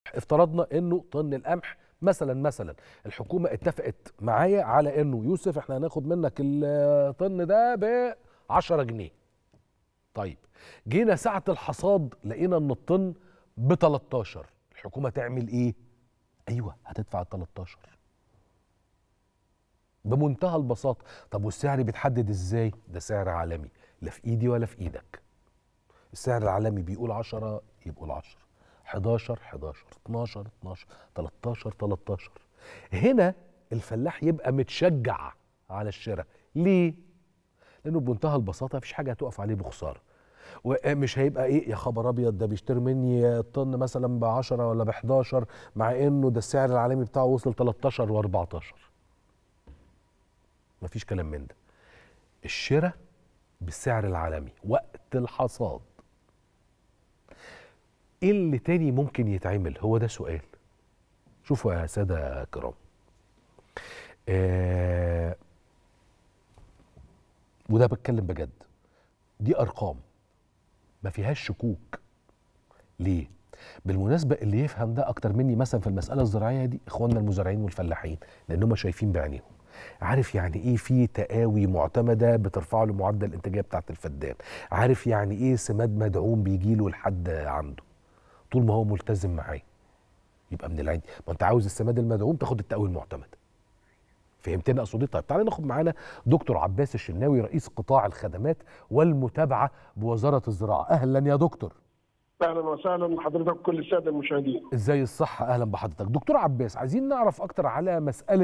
افترضنا انه طن القمح مثلا الحكومه اتفقت معايا على انه يوسف احنا هناخد منك الطن ده ب 10 جنيه. طيب جينا ساعه الحصاد لقينا ان الطن ب 13. الحكومه تعمل ايه؟ ايوه هتدفع ال 13 بمنتهى البساطه. طب والسعر بيتحدد ازاي؟ ده سعر عالمي، لا في ايدي ولا في ايدك. السعر العالمي بيقول 10 يبقوا ال 10، 11 11، 12 12، 13 13. هنا الفلاح يبقى متشجع على الشراء. ليه؟ لانه بمنتهى البساطه مفيش حاجه هتقف عليه بخساره، ومش هيبقى ايه يا خبر ابيض ده بيشتري مني الطن مثلا ب 10 ولا ب 11 مع انه ده السعر العالمي بتاعه وصل 13 و14. مفيش كلام من ده. الشراء بالسعر العالمي وقت الحصاد. ايه اللي تاني ممكن يتعمل؟ هو ده سؤال. شوفوا يا سادة كرام، وده بتكلم بجد، دي ارقام ما فيهاش شكوك. ليه؟ بالمناسبة اللي يفهم ده اكتر مني مثلا في المسألة الزراعية دي اخواننا المزارعين والفلاحين، لان هم شايفين بعينيهم. عارف يعني ايه في تقاوي معتمده بترفع له معدل الانتاجيه بتاعت الفدان، عارف يعني ايه سماد مدعوم بيجي له لحد عنده. طول ما هو ملتزم معاه يبقى من العين. ما انت عاوز السماد المدعوم تاخد التقوي المعتمد. فهمتني اقصد ايه؟ طيب تعالى ناخد معانا دكتور عباس الشناوي رئيس قطاع الخدمات والمتابعه بوزاره الزراعه. اهلا يا دكتور. اهلا وسهلا بحضرتك وكل الساده المشاهدين. ازاي الصحه؟ اهلا بحضرتك دكتور عباس. عايزين نعرف اكتر على مساله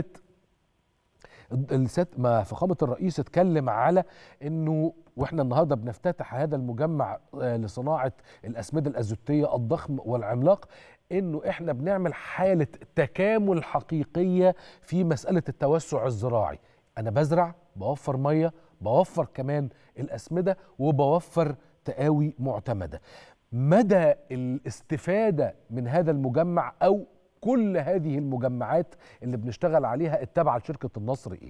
ما فخامة الرئيس اتكلم على انه واحنا النهارده بنفتتح هذا المجمع لصناعة الأسمدة الأزوتية الضخم والعملاق، انه احنا بنعمل حالة تكامل حقيقية في مسألة التوسع الزراعي. انا بزرع، بوفر مية، بوفر كمان الأسمدة، وبوفر تقاوي معتمدة. مدى الاستفادة من هذا المجمع او كل هذه المجمعات اللي بنشتغل عليها التابعه لشركه النصر ايه؟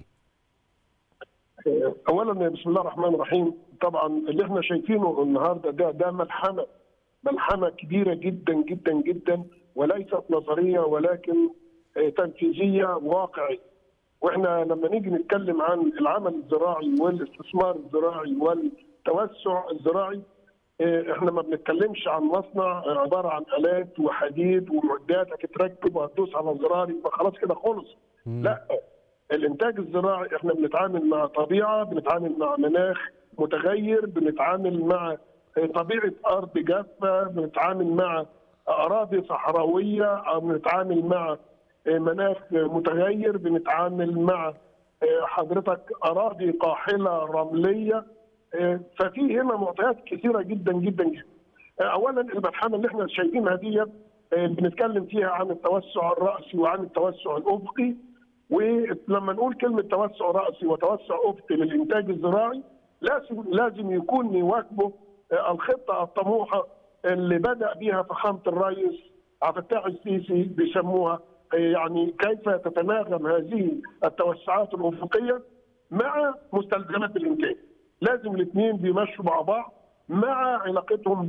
اولا بسم الله الرحمن الرحيم. طبعا اللي احنا شايفينه النهارده ده ملحمه كبيره جدا جدا جدا، وليست نظريه ولكن تنفيذيه واقعيه. واحنا لما نيجي نتكلم عن العمل الزراعي والاستثمار الزراعي والتوسع الزراعي، احنا ما بنتكلمش عن مصنع عباره عن الات وحديد ومعدات هتتركب وهتدوس على زرار يبقى خلاص كده خلص. لا، الانتاج الزراعي احنا بنتعامل مع طبيعه، بنتعامل مع مناخ متغير، بنتعامل مع طبيعه ارض جافه، بنتعامل مع اراضي صحراويه، او بنتعامل مع مناخ متغير، بنتعامل مع حضرتك اراضي قاحله رمليه. ففي هنا معطيات كثيره جدا جدا جدا. اولا الملحمه اللي احنا شايفينها دي بنتكلم فيها عن التوسع الراسي وعن التوسع الافقي. ولما نقول كلمه توسع راسي وتوسع افقي للانتاج الزراعي لازم يكون يواكبه الخطه الطموحه اللي بدا بها فخامه الرئيس عبد الفتاح السيسي، بيسموها يعني كيف تتناغم هذه التوسعات الافقيه مع مستلزمات الانتاج. لازم الاثنين بيمشوا مع بعض مع علاقتهم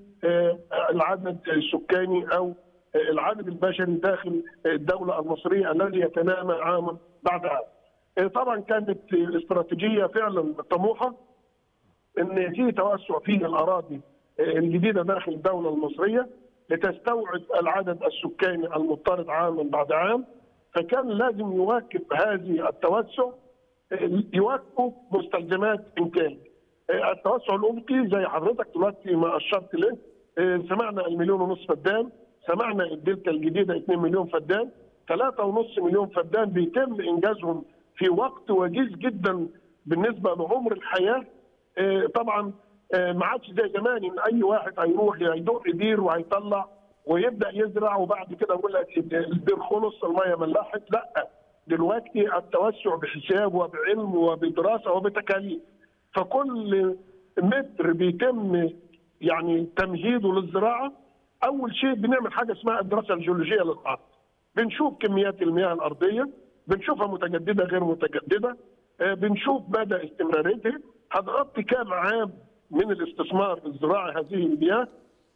بالعدد السكاني او العدد البشري داخل الدوله المصريه الذي يتنامى عاما بعد عام. طبعا كانت الاستراتيجيه فعلا طموحه ان في توسع في الاراضي الجديده داخل الدوله المصريه لتستوعب العدد السكاني المضطرد عاما بعد عام. فكان لازم يواكب هذه التوسع يواكبوا مستلزمات انتاج. التوسع الافقي زي حضرتك دلوقتي ما اشرت له، سمعنا 1.5 مليون فدان، سمعنا الدلتا الجديده 2 مليون فدان، 3.5 مليون فدان بيتم انجازهم في وقت وجيز جدا بالنسبه لعمر الحياه. طبعا ما عادش زي زمان ان اي واحد هيروح هيدق بير وهيطلع ويبدا يزرع وبعد كده يقول لك البير خلص الميه ملحت. لا، دلوقتي التوسع بحساب وبعلم وبدراسه وبتكاليف. فكل متر بيتم يعني تمهيده للزراعه، اول شيء بنعمل حاجه اسمها الدراسه الجيولوجيه للارض. بنشوف كميات المياه الارضيه، بنشوفها متجدده غير متجدده، بنشوف مدى استمراريتها، هتغطي كام عام من الاستثمار الزراعي هذه المياه.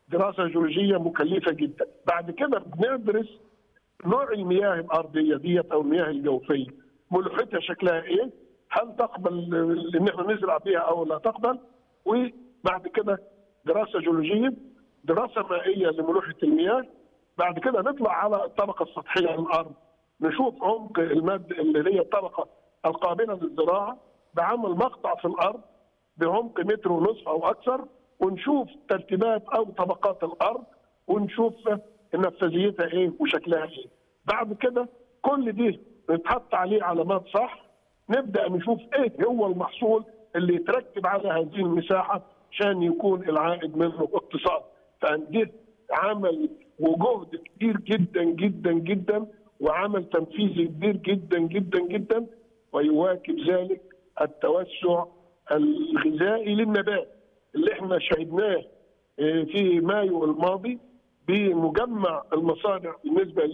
دراسه جيولوجيه مكلفه جدا. بعد كده بندرس نوع المياه الارضيه ديت او المياه الجوفيه، ملوحتها شكلها ايه؟ هل تقبل ان احنا نزرع بيها او لا تقبل؟ وبعد كده دراسه جيولوجيه، دراسه مائيه لملوحه المياه. بعد كده نطلع على الطبقه السطحيه للارض، نشوف عمق الماده اللي هي الطبقه القابله للزراعه بعمل مقطع في الارض بعمق 1.5 متر او اكثر، ونشوف ترتيبات او طبقات الارض ونشوف نفاذيتها ايه وشكلها ايه. بعد كده كل دي نتحط عليه علامات صح، نبدا نشوف ايه هو المحصول اللي يتركب على هذه المساحه عشان يكون العائد منه اقتصاد. فده عمل وجهد كبير جدا جدا جدا وعمل تنفيذي كبير جدا جدا جدا، ويواكب ذلك التوسع الغذائي للنبات اللي احنا شهدناه في مايو الماضي بمجمع المصانع بالنسبه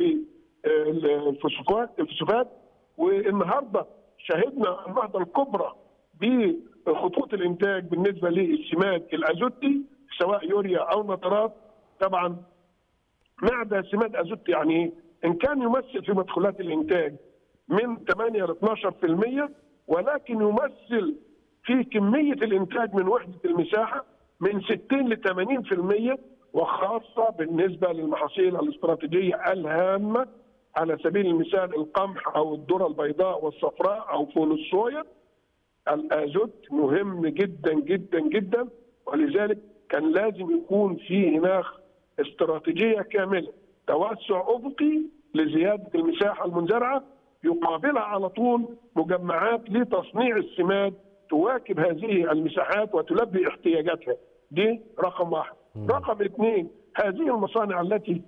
للفوسفات، والنهارده شهدنا النهضه الكبرى بخطوط الانتاج بالنسبه للسماد الازوتي سواء يوريا او نترات. طبعا معدن سماد ازوتي يعني ان كان يمثل في مدخولات الانتاج من 8 ل 12%، ولكن يمثل في كميه الانتاج من وحده المساحه من 60 ل 80%، وخاصه بالنسبه للمحاصيل الاستراتيجيه الهامه على سبيل المثال القمح او الذره البيضاء والصفراء او فول الصويا. الازوت مهم جدا جدا جدا، ولذلك كان لازم يكون في هناك استراتيجيه كامله، توسع افقي لزياده المساحه المنزرعه، يقابلها على طول مجمعات لتصنيع السماد تواكب هذه المساحات وتلبي احتياجاتها. دي رقم واحد. رقم اثنين، هذه المصانع التي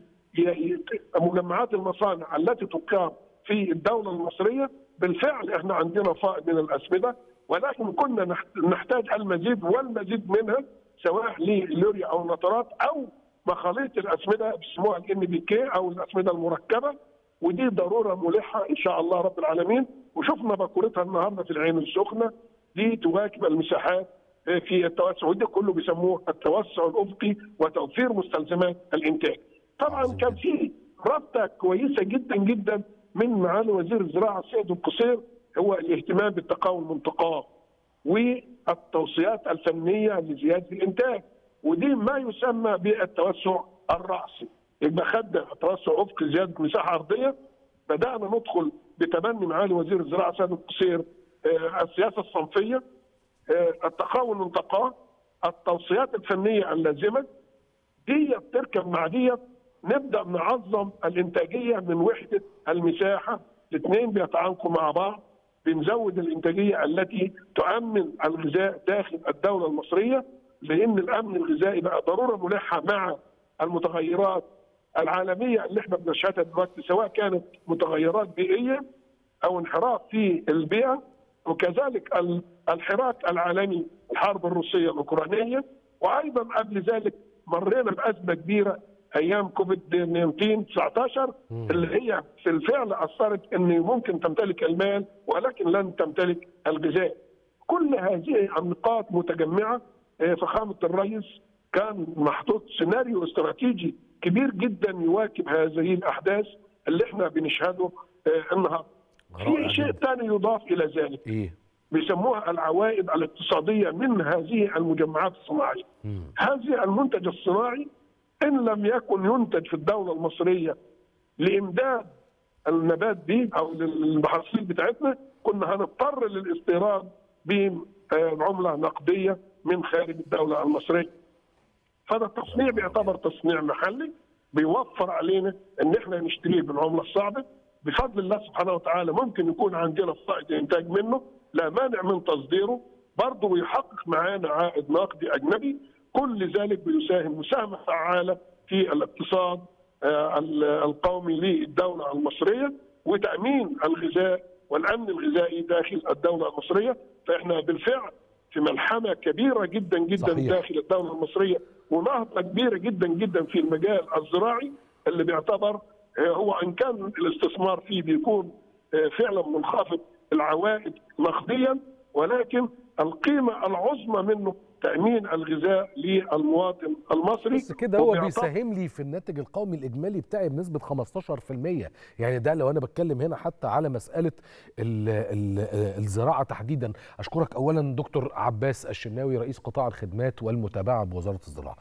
مجمعات المصانع التي تقام في الدولة المصرية بالفعل احنا عندنا فائض من الأسمدة، ولكن كنا نحتاج المزيد والمزيد منها سواء لليوريا أو النترات أو مخاليط الأسمدة بيسموها NPK أو الأسمدة المركبة، ودي ضرورة ملحة إن شاء الله رب العالمين. وشفنا بكورتها النهارده في العين السخنة، دي تواكب المساحات في التوسع، وده كله بيسموه التوسع الأفقي وتوفير مستلزمات الإنتاج. طبعا كان في رابطة كويسة جدا جدا من معالي وزير الزراعة السيد القصير، هو الاهتمام بالتقاوم المنطقات والتوصيات الفنية لزيادة الإنتاج، ودي ما يسمى بالتوسع الرأسي. يبقى خدنا التوسع أفقي زيادة مساحة أرضية، بدأنا ندخل بتبني معالي وزير الزراعة السيد القصير السياسة الصنفية، التقاوم المنطقات، التوصيات الفنية اللازمة، دي تركب مع دي نبدا نعظم الانتاجيه من وحده المساحه، الاثنين بيتعانقوا مع بعض، بنزود الانتاجيه التي تؤمن الغذاء داخل الدوله المصريه، لان الامن الغذائي بقى ضروره ملحه مع المتغيرات العالميه اللي احنا بنشهدها دلوقتي، سواء كانت متغيرات بيئيه او انحراف في البيئه، وكذلك الحراك العالمي الحرب الروسيه الاوكرانيه، وايضا قبل ذلك مرينا بازمه كبيره ايام كوفيد 19 اللي هي في الفعل اثرت ان ممكن تمتلك المال ولكن لن تمتلك الغذاء. كل هذه النقاط متجمعه، فخامه الرئيس كان محطوط سيناريو استراتيجي كبير جدا يواكب هذه الاحداث اللي احنا بنشهده النهارده. في شيء ثاني يضاف الى ذلك، إيه؟ بيسموها العوائد الاقتصاديه من هذه المجمعات الصناعيه. هذه المنتج الصناعي ان لم يكن ينتج في الدوله المصريه لامداد النبات دي او المحاصيل بتاعتنا، كنا هنضطر للاستيراد بعمله نقديه من خارج الدوله المصريه. فهذا التصنيع بيعتبر تصنيع محلي، بيوفر علينا ان احنا نشتريه بالعمله الصعبه. بفضل الله سبحانه وتعالى ممكن يكون عندنا فائض انتاج منه، لا مانع من تصديره، برضه بيحقق معانا عائد نقدي اجنبي. كل ذلك بيساهم مساهمه فعاله في الاقتصاد القومي للدوله المصريه وتامين الغذاء والامن الغذائي داخل الدوله المصريه. فاحنا بالفعل في ملحمه كبيره جدا جدا صحيح. داخل الدوله المصريه، ونهضه كبيره جدا جدا في المجال الزراعي اللي بيعتبر هو ان كان الاستثمار فيه بيكون فعلا منخفض العوائد نقديا، ولكن القيمه العظمى منه تامين الغذاء للمواطن المصري. بس كده هو بيساهم لي في الناتج القومي الاجمالي بتاعي بنسبه 15%. يعني ده لو انا بتكلم هنا حتى على مساله الزراعه تحديدا. اشكرك اولا دكتور عباس الشناوي رئيس قطاع الخدمات والمتابعه بوزاره الزراعه.